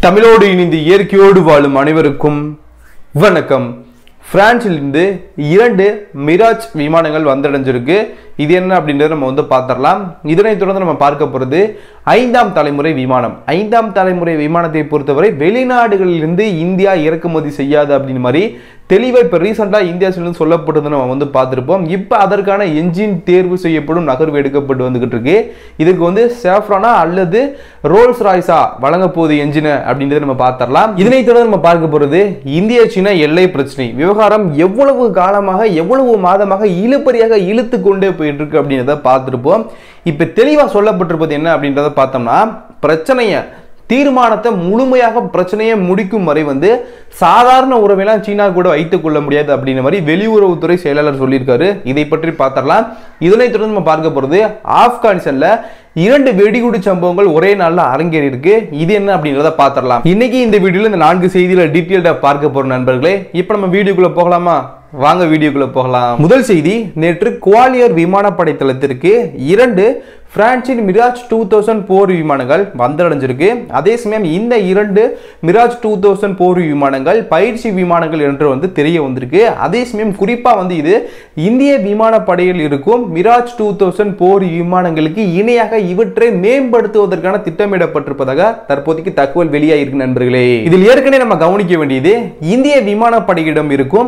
தமிழோடு இணைந்து இயற்கையோடு வாழும் அனைவருக்கும் வணக்கம். பிரான்சிலிருந்து 2 மிராஜ் விமானங்கள் வந்தடைஞ்சிருக்கு. இது என்ன அப்படின்றத நம்ம பார்த்துடலாம். இதனைத் தொடர்ந்து நம்ம பார்க்க போகிறது 5ஆம் தலைமுறை விமானம். 5ஆம் தலைமுறை விமானத்தை பொறுத்தவரை வெளிநாடுகளிலிருந்து இந்தியா இறக்குமதி செய்யாது அப்படின்னு மாதிரி தெளிவாக இப்போ ரீசெண்டாக இந்தியா சைடிலிருந்து சொல்லப்பட்டது நம்ம பார்த்துருப்போம். இப்போ அதற்கான என்ஜின் தேர்வு செய்யப்படும் நகர்வு எடுக்கப்பட்டு வந்துகிட்டு இருக்கு. இதுக்கு சேஃப்ரானா அல்லது ரோல்ஸ் ராய்ஸா வழங்க போகுது என்ஜின் அப்படின்றத நம்ம பார்த்துடலாம். இதனைத் தொடர்ந்து நம்ம பார்க்க போகிறது இந்திய சீனா எல்லை பிரச்சனை விவகாரம் எவ்வளவு காலமாக எவ்வளவு மாதமாக இழுபறியாக இழுத்து கொண்டே போயிட்டு இருக்கு அப்படின்றத பார்த்துருப்போம். இப்ப தெளிவா சொல்லப்பட்டிருப்பது என்ன அப்படின்றத பார்த்தோம்னா, பிரச்சனைய தீர்மானத்தை முழுமையாக பிரச்சனையை முடிக்கும் வரை சாதாரண உறவையெல்லாம் சீனா கூட வைத்துக் கொள்ள முடியாது அப்படின்ற மாதிரி வெளியுறவுத்துறை செயலாளர் சொல்லியிருக்காரு. இதை பற்றி பார்த்தரலாம். இதனை தொடர்ந்து நம்ம பார்க்க போறது ஆப்கானிஸ்தான்ல 2 வெடிகுண்டு சம்பவங்கள் ஒரே நாள்ல அரங்கேறி இருக்கு. இது என்ன அப்படின்றத பார்த்தரலாம். இன்னைக்கு இந்த வீடியோல இந்த 4 செய்திகளை டீட்டெயில்டா பார்க்க போறோம் நண்பர்களே. இப்ப நம்ம வீடியோக்குள்ள போகலாமா? வாங்க வீடியோக்குள்ள போகலாம். முதல் செய்தி, நேற்று குவாலியர் விமானப்படை தளத்திற்கு 2 பிரான்சின் மிராஜ் 2000 போர் விமானங்கள் வந்தடைஞ்சிருக்கு. அதே சமயம் இந்த 2 மிராஜ் 2000 போர் விமானங்கள் பயிற்சி விமானங்கள் என்று தெரிய வந்திருக்கு. அதே சமயம் குறிப்பா இது இந்திய விமானப்படையில் இருக்கும் மிராஜ் 2000 போர் விமானங்களுக்கு இணையாக இவற்றை மேம்படுத்துவதற்கான திட்டமிடப்பட்டிருப்பதாக தற்போதைக்கு தகவல் வெளியாயிருக்கு நண்பர்களே. இதில் ஏற்கனவே நம்ம கவனிக்க வேண்டியது, இந்திய விமானப்படையிடம் இருக்கும்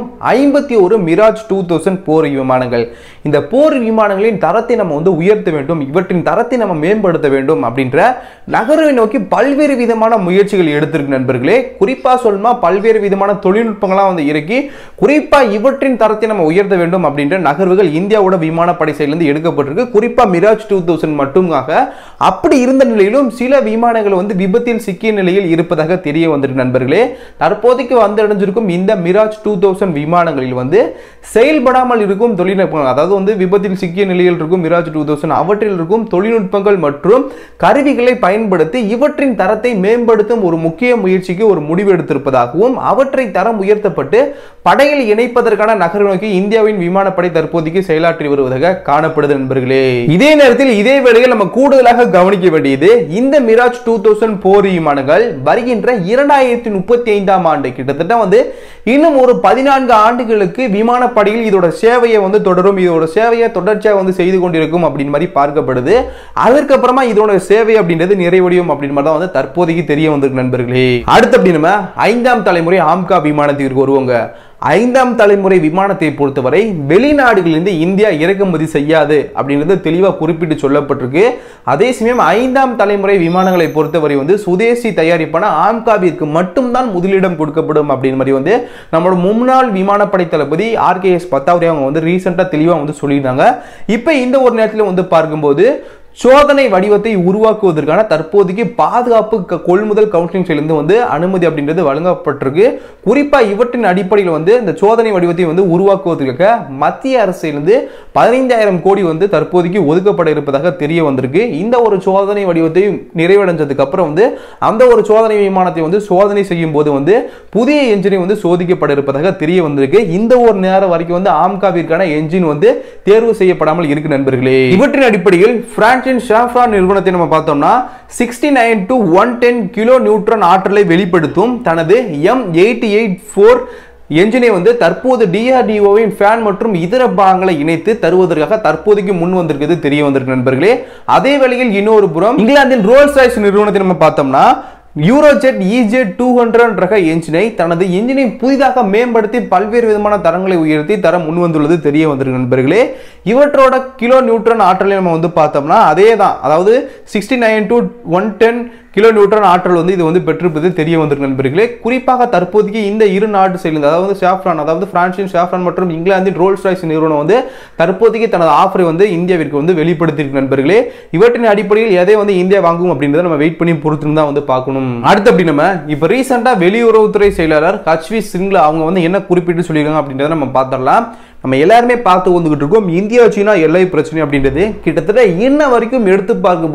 51 மிராஜ் 2000 போர் விமானங்கள். இந்த போர் விமானங்களின் தரத்தை நம்ம உயர்த்த வேண்டும், இவற்றின் தரத்தை நம்ம மேம்படுத்த வேண்டும் அப்படின்ற நகர்வை நோக்கி பல்வேறு விதமான முயற்சிகள் எடுத்திருக்கு நண்பர்களே. குறிப்பா சொல்லணும்னா பல்வேறு விதமான தொழில்நுட்பங்களாம் இறக்கி குறிப்பா இவற்றின் தரத்தை நம்ம உயர்த்த வேண்டும் அப்படின்ற நகர்வுகள் இந்தியாவோட விமானப்படை சைடிலிருந்து எடுக்கப்பட்டிருக்கு. குறிப்பா மிராஜ் 2000 மட்டுமாக. அப்படி இருந்த நிலையிலும் சில விமானங்கள் விபத்தில் சிக்கிய நிலையில் இருப்பதாக தெரிய வந்திருக்கு நண்பர்களே. தற்போதைக்கு வந்தடைஞ்சிருக்கும் இந்த மிராஜ் 2000 விமானங்களில் செயல்படாமல் இருக்கும் தொழில்நுட்பங்கள், அதாவது விபத்தில் சிக்கிய நிலையில் இருக்கும் மிராஜ் 2000 அவற்றில் இருக்கும் தொழில்நுட்பங்கள் மற்றும் கருவிகளை பயன்படுத்தி இவற்றின் தரத்தை மேம்படுத்தும் ஒரு முக்கிய முயற்சிக்கு ஒரு முடிவு எடுத்திருப்பதாகவும் அவற்றை தரம் உயர்த்தப்பட்டு படையில் இணைப்பதற்கான நகர்வு நோக்கி இந்தியாவின் விமானப்படை தற்போதைக்கு செயலாற்றி வருவதாக காணப்படுது நண்பர்களே. இதே நேரத்தில் இதே வேளையில் நம்ம கூடுதலாக கவனிக்க வேண்டியது, இந்த மிராஜ் 2000 போர் விமானங்கள் வருகின்ற 2035ஆம் ஆண்டு கிட்டத்தட்ட இன்னும் ஒரு 14 ஆண்டுகளுக்கு விமானப்படையில் இதோட சேவையை தொடரும், இதோட சேவையை தொடர்ச்சியாக செய்து கொண்டிருக்கும் அப்படின்னு மாதிரி பார்க்கப்படுது. அதற்கு அப்புறமா இதோட சேவை அப்படின்றது நிறைவடையும் அப்படின்னு தான் தற்போதைக்கு தெரிய வந்திருக்கு நண்பர்களே. அடுத்து அப்படி நம்ம 5ஆம் தலைமுறை AMCA விமானத்திற்கு வருவாங்க. 5ஆம் தலைமுறை விமானத்தை பொறுத்தவரை வெளிநாடுகளிலிருந்து இந்தியா இறக்குமதி செய்யாது அப்படின்றது தெளிவாக குறிப்பிட்டு சொல்லப்பட்டிருக்கு. அதே சமயம் 5ஆம் தலைமுறை விமானங்களை பொறுத்தவரை சுதேசி தயாரிப்பான AMCAவிற்கு மட்டும்தான் முதலிடம் கொடுக்கப்படும் அப்படின்னு மாதிரி நம்மளோட முன்னாள் விமானப்படை தளபதி RKS பத்தாவரி அவங்க ரீசெண்டா தெளிவாக சொல்லியிருந்தாங்க. இப்போ இந்த ஒரு நேரத்தில் பார்க்கும்போது சோதனை வடிவத்தை உருவாக்குவதற்கான தற்போதைக்கு பாதுகாப்பு கொள்முதல் கவுன்சிலிங் சைடிலிருந்து அனுமதி அப்படின்றது வழங்கப்பட்டிருக்கு. குறிப்பா இவற்றின் அடிப்படையில் இந்த சோதனை வடிவத்தை உருவாக்குவதற்காக மத்திய அரசிலிருந்து 15,000 கோடி தற்போதைக்கு ஒதுக்கப்பட இருப்பதாக தெரிய வந்திருக்கு. இந்த ஒரு சோதனை வடிவத்தை நிறைவடைஞ்சதுக்கு அப்புறம் அந்த ஒரு சோதனை விமானத்தை சோதனை செய்யும் போது புதிய என்ஜினை சோதிக்கப்பட இருப்பதாக தெரிய வந்திருக்கு. இந்த ஒரு நேரம் வரைக்கும் AMCAவிற்கான என்ஜின் தேர்வு செய்யப்படாமல் இருக்கு நண்பர்களே. இவற்றின் அடிப்படையில் பிரான்ஸ் ஷாஃப்ரான் நிறுவனத்தை நம்ம பார்த்தோம்னா 69 to 110 கிலோ நியூட்ரன் ஆற்றலை வெளிப்படுத்தும் தனது M884 என்ஜினை தற்போது DRDOவின் ஃபேன் மற்றும் இதர பாகங்களை இணைத்து தருவதற்காக தற்போதைக்கு முன் வந்திருக்கிறது தெரிய வந்திருக்கு நண்பர்களே. அதே வேளையில் இன்னொரு புறம் இங்கிலாந்தின் ரோல்ஸ் ராய்ஸ் நிறுவனத்தை நம்ம பார்த்தோம்னா யூரோஜெட் EJ200 ரக என்ஜினை தனது என்ஜினை புதிதாக மேம்படுத்தி பல்வேறு விதமான தரங்களை உயர்த்தி தர முன் வந்துள்ளது தெரிய வந்திருக்கு நண்பர்களே. இவற்றோட கிலோ நியூட்ரன் ஆற்றலை நம்ம பார்த்தோம்னா அதே தான், அதாவது 69 to 110 கிலோ நியூட்ரன் ஆற்றல் இது பெற்றிருப்பது தெரிய வந்திருக்கு நண்பர்களே. குறிப்பாக தற்போதைக்கு இந்த இரு நாட்டு சேர்ந்து அதாவது ஷாஃப்ரான், அதாவது பிரான்சின் ஷாஃப்ரான் மற்றும் இங்கிலாந்தின் ரோல்ஸ் ராய்ஸ் நிறுவனம் தற்போதைக்கு தனது ஆஃபரை இந்தியாவிற்கு வெளிப்படுத்தியிருக்கு நண்பர்களே. இவற்றின் அடிப்படையில் எதை இந்தியா வாங்கும் அப்படின்றத நம்ம வெயிட் பண்ணி பொறுத்து தான் பார்க்கணும். அடுத்து அப்படி நம்ம இப்ப ரீசெண்டா வெளியுறவுத்துறை செயலாளர் ஹச்வி சிங்லா அவங்க என்ன குறிப்பிட்டு சொல்லியிருக்காங்க அப்படின்றத நம்ம பார்த்துடலாம். நம்ம எல்லாருமே பார்த்து வந்துகிட்டு இருக்கோம் இந்தியா சீனா எல்லை பிரச்சனை அப்படின்றது கிட்டத்தட்ட இன்ன வரைக்கும் எடுத்து பார்க்கும்போது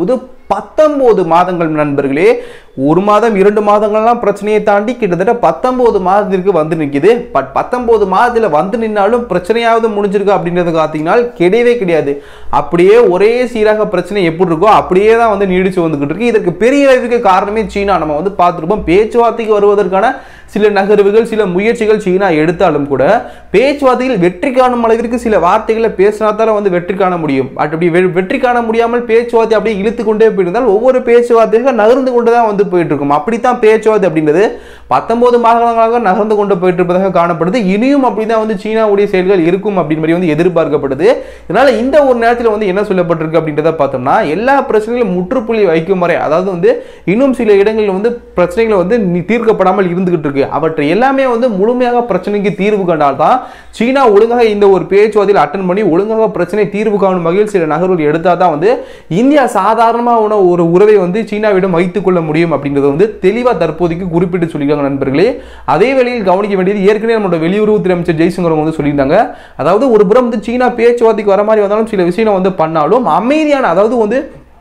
19 மாதங்கள் நண்பர்களே. ஒரு மாதம் 2 மாதங்கள்லாம் பிரச்சனையை தாண்டி கிட்டத்தட்ட 19 மாதத்திற்கு வந்து நிற்குது. பட் 19 மாதத்தில் வந்து நின்னாலும் பிரச்சனையாவது முடிஞ்சிருக்கு அப்படின்றது பார்த்தீங்கன்னா கிடையவே கிடையாது. அப்படியே ஒரே சீராக பிரச்சனை எப்படி இருக்கோ அப்படியே தான் வந்து நீடிச்சு வந்துகிட்டு இருக்கு. இதற்கு பெரிய அளவுக்கு காரணமே சீனா. நம்ம வந்து பார்த்துருப்போம், பேச்சுவார்த்தைக்கு வருவதற்கான சில நகர்வுகள் சில முயற்சிகள் சீனா எடுத்தாலும் கூட பேச்சுவார்த்தையில் வெற்றி காணும் அளவிற்கு சில வார்த்தைகளை பேசினாத்தால வந்து வெற்றி காண முடியும். அப்படி வெற்றி காண முடியாமல் பேச்சுவார்த்தை அப்படியே இழுத்து கொண்டே போயிருந்தால் ஒவ்வொரு பேச்சுவார்த்தையாக நகர்ந்து கொண்டு தான் வந்து போயிட்டு இருக்கும். அப்படித்தான் பேச்சுவார்த்தை அப்படின்றது 19 மாதங்களாக நகர்ந்து கொண்டு போயிட்டு இருப்பதாக காணப்படுது. இனியும் அப்படிதான் வந்து சீனாவுடைய செயல்கள் இருக்கும் அப்படின்னு மாதிரி வந்து எதிர்பார்க்கப்படுது. இதனால இந்த ஒரு நேரத்தில் வந்து என்ன சொல்லப்பட்டிருக்கு அப்படின்றத பார்த்தோம்னா, எல்லா பிரச்சனைகளும் முற்றுப்புள்ளி வைக்கும் வரை, அதாவது வந்து இன்னும் சில இடங்களில் வந்து பிரச்சனைகளை வந்து தீர்க்கப்படாமல் இருந்துகிட்டு இருக்கு. அவற்றை எல்லாமே வந்து முழுமையாக பிரச்சனைக்கு தீர்வு கண்டால்தான் சீனா ஒழுங்காக இந்த ஒரு பேச்சுவார்த்தையில் அட்டன் பண்ணி ஒழுங்காக பிரச்சனை தீர்வு காணும் வகையில் சில நகர்வுகள் எடுத்தாதான் வந்து இந்தியா சாதாரணமான ஒரு உறவை வந்து சீனாவிடம் வைத்துக் கொள்ள முடியும் அப்படின்றது வந்து தெளிவா தற்போதைக்கு குறிப்பிட்டு சொல்லியிருக்காங்க நண்பர்களே. அதே வேளையில் கவனிக்க வேண்டியது, ஏற்கனவே நம்மளோட வெளியுறவுத்துறை அமைச்சர் ஜெய்சங்கர் வந்து சொல்லியிருந்தாங்க, அதாவது ஒரு புறம் வந்து சீனா பேச்சுவார்த்தைக்கு வர மாதிரி வந்தாலும் சில விஷயம் வந்து பண்ணாலும் அமைதியான, அதாவது வந்து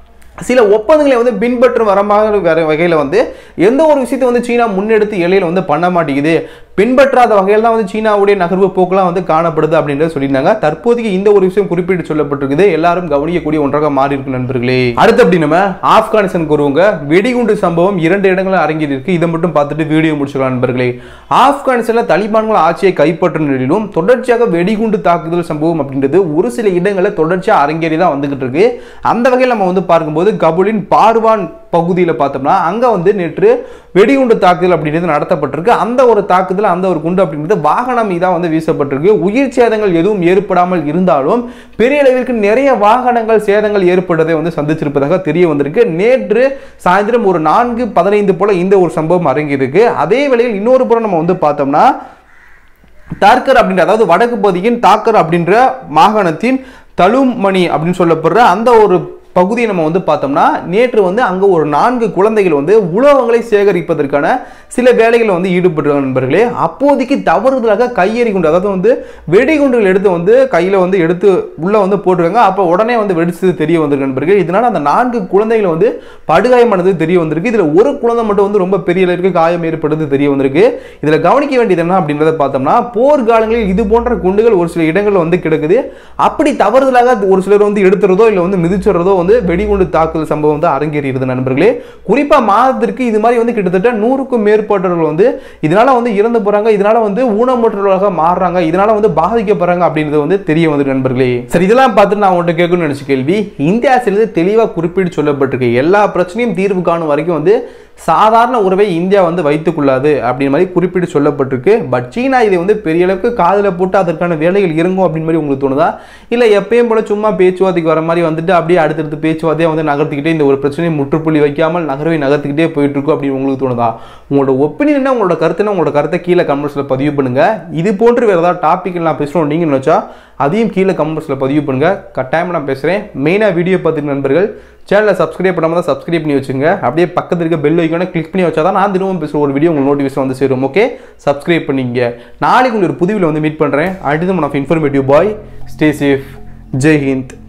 சில ஒப்பந்தங்களை வந்து பின்பற்றும் வர வகையில் வந்து எந்த ஒரு விஷயத்தை வந்து சீனா முன்னெடுத்து எல்லையில் வந்து பண்ண மாட்டேங்குது, பின்பற்றாத வகையில் தான் வந்து சீனாவுடைய நகர்வு போக்கெல்லாம் வந்து காணப்படுது அப்படின்றத சொல்லியிருந்தாங்க. தற்போதைக்கு இந்த ஒரு விஷயம் குறிப்பிட்டு சொல்லப்பட்டிருக்குது, எல்லாரும் கவனிக்கக்கூடிய ஒன்றாக மாறி இருக்கு நண்பர்களே. அடுத்து அப்படி நம்ம ஆப்கானிஸ்தானுக்கு வருவாங்க. வெடிகுண்டு சம்பவம் 2 இடங்களில் அரங்கேறி இருக்கு. இதை மட்டும் பார்த்துட்டு வீடியோ முடிச்சுக்கலாம் நண்பர்களே. ஆப்கானிஸ்தானில் தலிபான்கள் ஆட்சியை கைப்பற்றும் நிலையிலும் தொடர்ச்சியாக வெடிகுண்டு தாக்குதல் சம்பவம் அப்படின்றது ஒரு சில இடங்களில் தொடர்ச்சியாக அரங்கேறி தான் வந்துகிட்டு இருக்கு. அந்த வகையில் நம்ம வந்து பார்க்கும்போது கபூலின் பார்வான் பகுதியில் பார்த்தோம்னா அங்க வந்து நேற்று வெடிகுண்டு தாக்குதல் அப்படின்றது நடத்தப்பட்டிருக்கு. அந்த ஒரு தாக்குதல், அந்த ஒரு குண்டு அப்படின்றது வாகனம் மீதான் வந்து வீசப்பட்டிருக்கு. உயிர் சேதங்கள் எதுவும் ஏற்படாமல் இருந்தாலும் பெரிய அளவிற்கு நிறைய வாகனங்கள் சேதங்கள் ஏற்பட்டதை வந்து சந்திச்சிருப்பதாக தெரிய வந்திருக்கு. நேற்று சாயந்தரம் ஒரு 4:15 போல இந்த ஒரு சம்பவம் அரங்கியிருக்கு. அதே வேளையில் இன்னொரு புறம் நம்ம வந்து பார்த்தோம்னா தாக்கர் அப்படின்ற, அதாவது வடக்கு பகுதியின் தாக்கர் அப்படின்ற மாகாணத்தின் தலுமணி அப்படின்னு சொல்லப்படுற அந்த ஒரு பகுதியை நம்ம வந்து பார்த்தோம்னா நேற்று வந்து அங்கே ஒரு 4 குழந்தைகள் வந்து உலோகங்களை சேகரிப்பதற்கான சில வேலைகளை வந்து ஈடுபட்டிருக்காங்க நண்பர்களே. அப்போதைக்கு தவறுதலாக கையெறி குண்டு, அதாவது வந்து வெடிகுண்டுகள் எடுத்து வந்து கையில் வந்து எடுத்து உள்ள வந்து போட்டிருக்காங்க. அப்போ உடனே வந்து வெடிச்சது தெரிய வந்திருக்கு நண்பர்கள். இதனால அந்த 4 குழந்தைகள் வந்து படுகாயமானது தெரிய வந்திருக்கு. இதில் ஒரு குழந்தை மட்டும் வந்து ரொம்ப பெரிய அளவிற்கு காயம் ஏற்படுறது தெரிய வந்திருக்கு. இதில் கவனிக்க வேண்டியது என்ன அப்படின்றத பார்த்தோம்னா, போர்க்காலங்களில் இது போன்ற குண்டுகள் ஒரு சில இடங்களில் வந்து கிடக்குது. அப்படி தவறுதலாக ஒரு சிலர் வந்து எடுத்துறதோ இல்லை வந்து மிதிச்சுறதோ வந்து வெடிகுண்டு தாக்குதல் சம்பவம் வந்து அரங்கேறியது நண்பர்களே. குறிப்பா மாதத்திற்கு இது மாதிரி வந்து கிட்டத்தட்ட 100க்கும் மேற்பட்டவர்கள் வந்து இதனால வந்து இறந்து போறாங்க, இதனால வந்து ஊனமுற்றவர்களாக மாறுறாங்க, இதனால வந்து பாதிக்கப்படுறாங்க அப்படின்றது வந்து தெரிய வந்து நண்பர்களே. சரி, இதெல்லாம் பார்த்துட்டு நான் உங்கள்கிட்ட கேட்கணும்னு நினைச்ச கேள்வி, இந்தியா சிலது தெளிவா குறிப்பிட்டு சொல்லப்பட்டிருக்கு, எல்லா பிரச்சனையும் தீர்வு காணும் வரைக்கும் வந்து சாதாரண உறவை இந்தியா வந்து வைத்துக் கொள்ளாது அப்படின்னு மாதிரி குறிப்பிட்டு சொல்லப்பட்டிருக்கு. பட் சீனா இதை வந்து பெரிய அளவுக்கு காதில் போட்டு அதற்கான வேலைகள் இறங்கும் அப்படின்னு மாதிரி உங்களுக்கு தோணுதா, இல்லை எப்பயும் போல சும்மா பேச்சுவார்த்தைக்கு வர மாதிரி வந்துட்டு அப்படியே அடுத்தடுத்து பேச்சுவார்த்தையாக வந்து நகர்த்திக்கிட்டே இந்த ஒரு பிரச்சனையை முற்றுப்புள்ளி வைக்காமல் நகர்வை நகர்த்திக்கிட்டே போயிட்டு இருக்கும் அப்படின்னு உங்களுக்கு தோணுதா? உங்களோட ஒப்பீனியன், உங்களோட கருத்துனா உங்களோட கருத்தை கீழே கமெண்ட்ஸில் பதிவு பண்ணுங்க. இது போன்று வேறு ஏதாவது டாபிக் நான் பேசுகிறோம் நீங்கள் நினச்சா அதையும் கீழே கமெண்ட்ஸில் பதிவு பண்ணுங்க. கட்டாயமாக நான் பேசுகிறேன். மெயினாக வீடியோ பார்த்துட்டு நண்பர்கள் சேனலை சப்ஸ்கிரைப் பண்ணாமல் தான் சப்ஸ்கிரைப் பண்ணி வச்சுங்க. அப்படியே பக்கத்தில் இருக்க பெல் ஐக்கானை கிளிக் பண்ணி வச்சா தான் நான் தினமும் பேசுகிற ஒரு வீடியோ உங்களுக்கு நோட்டிஃபிகேஷன் வந்து சேரும். ஓகே, சப்ஸ்கிரைப் பண்ணிங்க. நாளைக்கு உங்களுக்கு ஒரு புது வீடியோவில் வந்து மீட் பண்ணுறேன். அடுத்து one of informative bye. Stay safe. Jai Hind.